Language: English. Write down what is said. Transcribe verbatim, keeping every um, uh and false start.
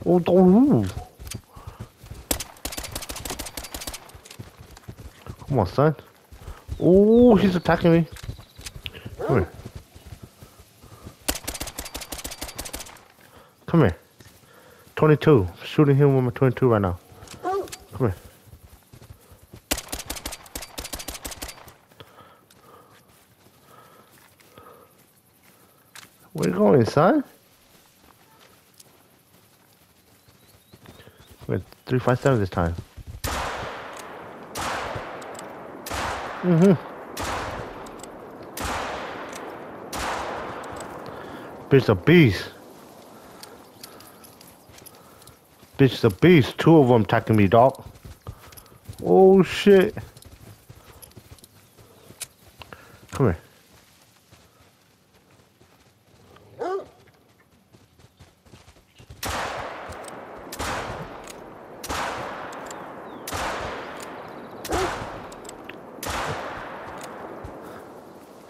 Oh, oh. Come on, son. Oh, he's attacking me. Come here. Come here. twenty-two. Shooting him with my twenty-two right now. Come here. Where you going, son? We're three five seven this time. Mm-hmm. Bitch a beast. Bitch a beast. Two of them attacking me, dog. Oh shit. Come here.